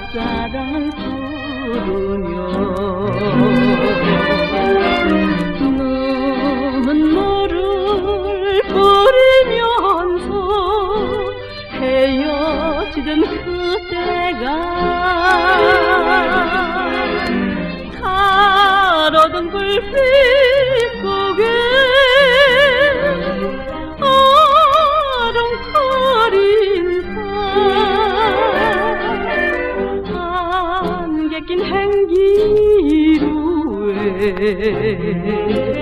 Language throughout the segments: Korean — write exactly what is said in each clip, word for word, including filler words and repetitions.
옛사랑을 부르며 눈물을 뿌리면서 헤어지던 그때가 가로등 불빛 속에 안개 낀 행기루에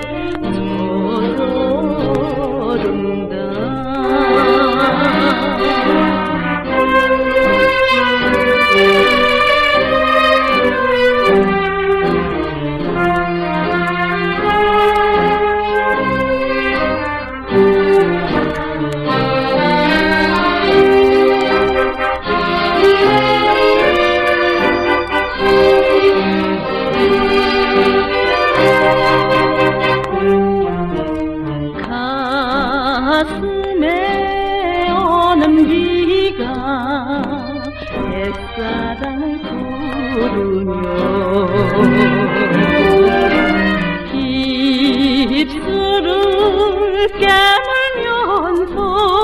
저러른다. 가슴에 오는 비가 옛사랑을 부르며 입술을 깨물면서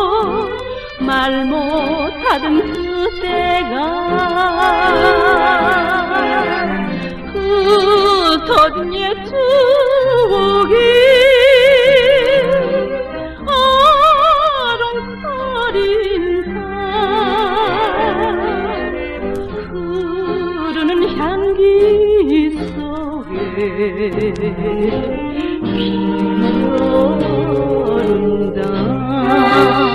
말 못하던 그때가 흩어진 옛 추억이 흐르는 향기 속에 피어오른다.